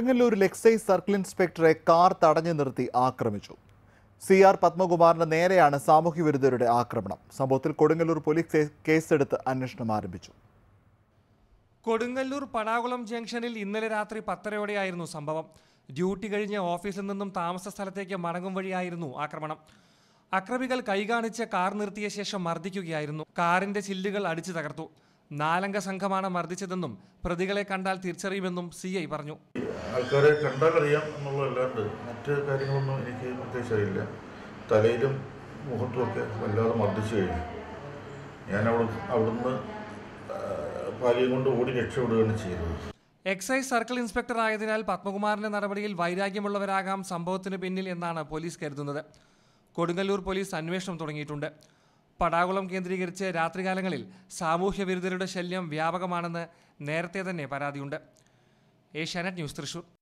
കൊടുങ്ങല്ലൂരിൽ excise circle ഇൻസ്പെക്ടറെ car തടഞ്ഞു നിർത്തി ആക്രമിച്ചു. CR പത്മകുമാറിന് നേരെയാണ് സാമൂഹ്യവിരുദ്ധരുടെ ആക്രമണം. സംഭവത്തിൽ കൊടുങ്ങല്ലൂർ പോലീസ് കേസെടുത്ത് അന്വേഷണം ആരംഭിച്ചു. കൊടുങ്ങല്ലൂർ പടാകുളം ജംഗ്ഷനിൽ ഇന്നലെ രാത്രി 10:30 സംഭവം. ഡ്യൂട്ടി കഴിഞ്ഞ് ഓഫീസിൽ നിന്നും താമസ സ്ഥലത്തേക്ക് മടങ്ങും വഴിയായിരുന്നു ആക്രമണം. അക്രമികൾ കൈകാണിച്ച് കാർ നിർത്തിയ ശേഷം മർദ്ദിക്കുകയായിരുന്നു. കാറിന്റെ ചില്ലുകൾ അടിച്ചു തകർത്തു. 4 അംഗ സംഘമാണ് മർദ്ദിച്ചതെന്നും പ്രതികളെ കണ്ടാൽ തിരിച്ചറിയുമെന്നും CI പറഞ്ഞു. ആൾക്കാരെ കണ്ടാൽ അറിയാം എന്നുള്ളതല്ലാണ്ട് മറ്റ് കാര്യങ്ങളൊന്നും എനിക്ക് പ്രത്യേകിച്ച് അറിയില്ല. തലയിലും മുഖത്തുമൊക്കെ വല്ലാതെ മർദ്ദിച്ചു കഴിഞ്ഞു. ഞാൻ അവിടുന്ന് ഭാര്യയും കൊണ്ട് ഓടി രക്ഷപ്പെടുകയാണ് ചെയ്തത്. എക്സൈസ് സർക്കിൾ ഇൻസ്പെക്ടർ ആയതിനാൽ പത്മകുമാറിന്റെ നടപടിയിൽ വൈരാഗ്യമുള്ളവരാകാം സംഭവത്തിന് പിന്നിൽ എന്നാണ് പോലീസ് കരുതുന്നത്. കൊടുങ്ങല്ലൂർ പോലീസ് അന്വേഷണം തുടങ്ങിയിട്ടുണ്ട്. പടാകുളം കേന്ദ്രീകരിച്ച് രാത്രികാലങ്ങളിൽ സാമൂഹ്യവിരുദ്ധരുടെ ശല്യം വ്യാപകമാണെന്ന് നേരത്തെ തന്നെ പരാതിയുണ്ട്. ഏഷ്യാനെറ്റ് ന്യൂസ്, തൃശൂർ.